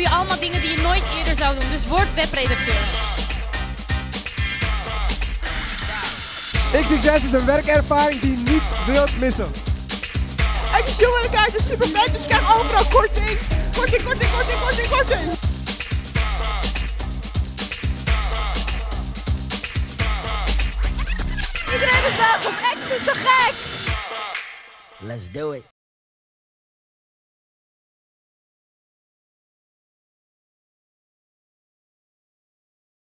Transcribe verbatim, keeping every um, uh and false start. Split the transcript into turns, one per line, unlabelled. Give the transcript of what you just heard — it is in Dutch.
doe je allemaal dingen die je nooit eerder zou doen. Dus word webredacteur.
X X S is een werkervaring die je niet wilt missen.
Het is jongerenkaart, is super vet, dus je krijgt overal korting. Korting, korting, korting, korting, korting. Iedereen is welkom, X is te gek!
Let's do it.